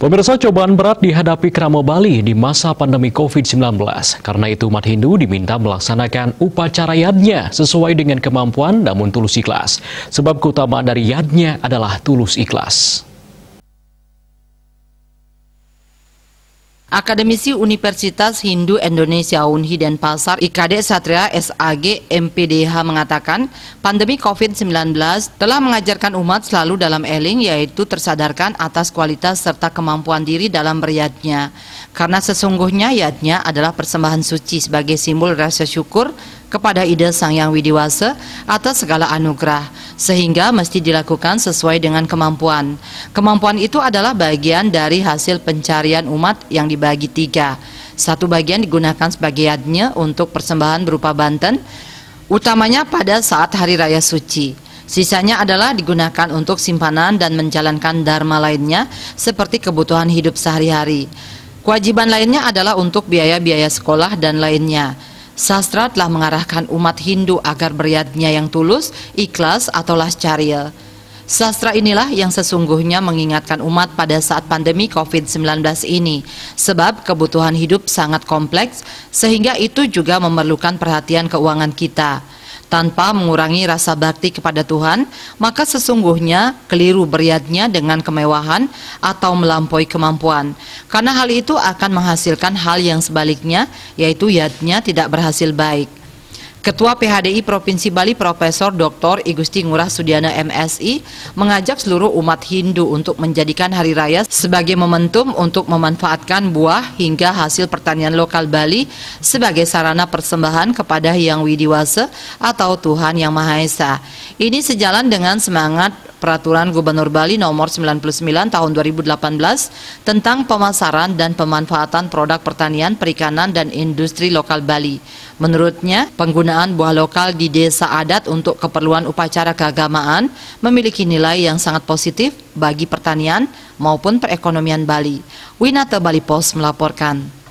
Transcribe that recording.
Pemirsa, cobaan berat dihadapi Krama Bali di masa pandemi COVID-19. Karena itu umat Hindu diminta melaksanakan upacara yadnya sesuai dengan kemampuan namun tulus ikhlas. Sebab keutamaan dari yadnya adalah tulus ikhlas. Akademisi Universitas Hindu Indonesia Unhi Denpasar IKD Satria SAG MPDH mengatakan pandemi COVID-19 telah mengajarkan umat selalu dalam eling, yaitu tersadarkan atas kualitas serta kemampuan diri dalam beryadnya. Karena sesungguhnya yadnya adalah persembahan suci sebagai simbol rasa syukur kepada Ida Sang Yang Widiwasa atas segala anugerah, sehingga mesti dilakukan sesuai dengan kemampuan. Kemampuan itu adalah bagian dari hasil pencarian umat yang dibagi tiga. Satu bagian digunakan sebagai yadnya untuk persembahan berupa banten, utamanya pada saat hari raya suci. Sisanya adalah digunakan untuk simpanan dan menjalankan dharma lainnya seperti kebutuhan hidup sehari-hari. Kewajiban lainnya adalah untuk biaya-biaya sekolah dan lainnya. Sastra telah mengarahkan umat Hindu agar beryadnya yang tulus, ikhlas atau lascarya. Sastra inilah yang sesungguhnya mengingatkan umat pada saat pandemi COVID-19 ini, sebab kebutuhan hidup sangat kompleks sehingga itu juga memerlukan perhatian keuangan kita. Tanpa mengurangi rasa bakti kepada Tuhan, maka sesungguhnya keliru beryadnya dengan kemewahan atau melampaui kemampuan. Karena hal itu akan menghasilkan hal yang sebaliknya, yaitu yadnya tidak berhasil baik. Ketua PHDI Provinsi Bali Profesor Dr. I Gusti Ngurah Sudiana MSI mengajak seluruh umat Hindu untuk menjadikan hari raya sebagai momentum untuk memanfaatkan buah hingga hasil pertanian lokal Bali sebagai sarana persembahan kepada Yang Widiwasa atau Tuhan Yang Maha Esa. Ini sejalan dengan semangat Peraturan Gubernur Bali Nomor 99 Tahun 2018 tentang pemasaran dan pemanfaatan produk pertanian, perikanan, dan industri lokal Bali. Menurutnya, penggunaan buah lokal di desa adat untuk keperluan upacara keagamaan memiliki nilai yang sangat positif bagi pertanian maupun perekonomian Bali. Winata Bali Post melaporkan.